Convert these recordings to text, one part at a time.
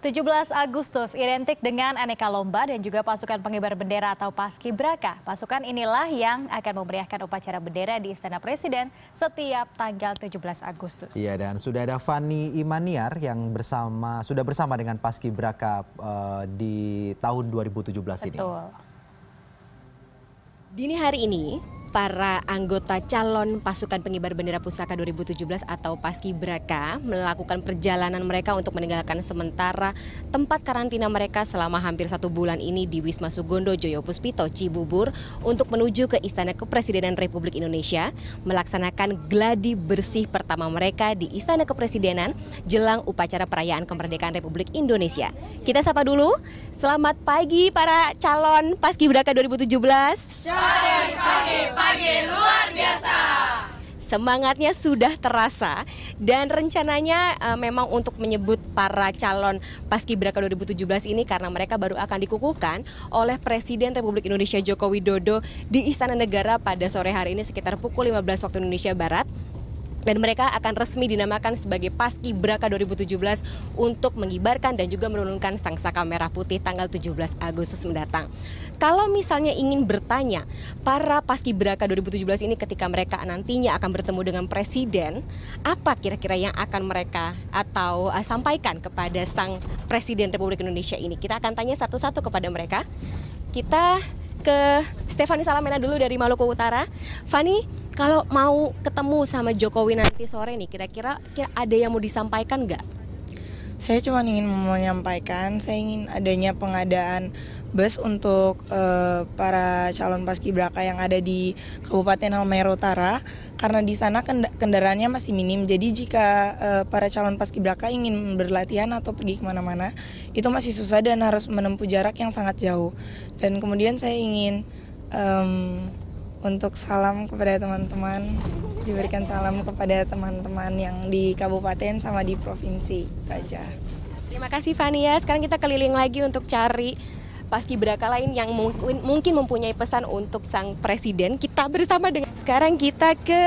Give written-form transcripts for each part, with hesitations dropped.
17 Agustus identik dengan aneka lomba dan juga pasukan pengibar bendera atau Paskibraka. Pasukan inilah yang akan memeriahkan upacara bendera di Istana Presiden setiap tanggal 17 Agustus. Iya, dan sudah ada Fani Imaniar yang sudah bersama dengan Paskibraka di tahun 2017 ini. Betul. Dini hari ini, para anggota calon pasukan pengibar bendera pusaka 2017 atau Paskibraka melakukan perjalanan mereka untuk meninggalkan sementara tempat karantina mereka selama hampir 1 bulan ini di Wisma Sugondo Joyo Puspito, Cibubur untuk menuju ke Istana Kepresidenan Republik Indonesia melaksanakan gladi bersih pertama mereka di Istana Kepresidenan jelang upacara perayaan kemerdekaan Republik Indonesia. Kita sapa dulu, selamat pagi para calon Paskibraka 2017. Selamat pagi luar biasa. Semangatnya sudah terasa dan rencananya memang untuk menyebut para calon Paskibraka 2017 ini karena mereka baru akan dikukuhkan oleh Presiden Republik Indonesia Joko Widodo di Istana Negara pada sore hari ini sekitar pukul 15 waktu Indonesia Barat. Dan mereka akan resmi dinamakan sebagai Paskibraka 2017 untuk mengibarkan dan juga menurunkan sangsaka merah putih tanggal 17 Agustus mendatang. Kalau misalnya ingin bertanya, para Paskibraka 2017 ini ketika mereka nantinya akan bertemu dengan Presiden, apa kira-kira yang akan mereka atau sampaikan kepada sang Presiden Republik Indonesia ini? Kita akan tanya satu-satu kepada mereka. Kita ke Stefani Salamena dulu dari Maluku Utara. Fani, kalau mau ketemu sama Jokowi nanti sore nih, kira-kira ada yang mau disampaikan nggak? Saya cuma ingin menyampaikan, saya ingin adanya pengadaan bus untuk para calon Paskibraka yang ada di Kabupaten Halmahera Utara, karena di sana kendaraannya masih minim. Jadi jika para calon Paskibraka ingin berlatihan atau pergi kemana-mana, itu masih susah dan harus menempuh jarak yang sangat jauh. Dan kemudian saya ingin untuk salam kepada teman-teman, diberikan salam kepada teman-teman yang di kabupaten sama di provinsi. Itu aja. Terima kasih Fania. Sekarang kita keliling lagi untuk cari Paskibraka lain yang mungkin mempunyai pesan untuk sang presiden. Kita bersama dengan sekarang kita ke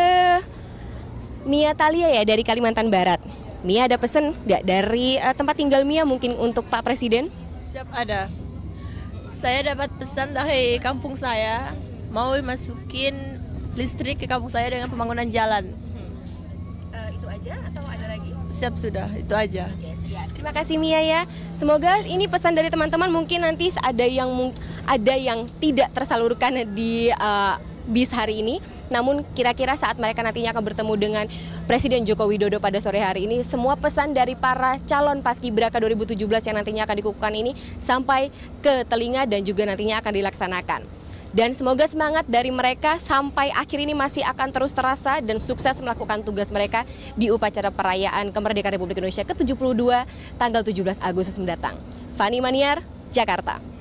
Mia Thalia ya dari Kalimantan Barat. Mia, ada pesan nggak dari tempat tinggal Mia mungkin untuk Pak Presiden? Siap, ada. Saya dapat pesan dari kampung saya, mau masukin listrik ke kampung saya dengan pembangunan jalan. Itu aja atau ada lagi? Siap, sudah, itu aja. Oke, siap. Terima kasih Mia ya. Semoga ini pesan dari teman-teman mungkin nanti ada yang tidak tersalurkan di bis hari ini. Namun kira-kira saat mereka nantinya akan bertemu dengan Presiden Joko Widodo pada sore hari ini, semua pesan dari para calon Paskibraka 2017 yang nantinya akan dikukuhkan ini sampai ke telinga dan juga nantinya akan dilaksanakan. Dan semoga semangat dari mereka sampai akhir ini masih akan terus terasa dan sukses melakukan tugas mereka di upacara perayaan kemerdekaan Republik Indonesia ke-72 tanggal 17 Agustus mendatang. Fani Maniar, Jakarta.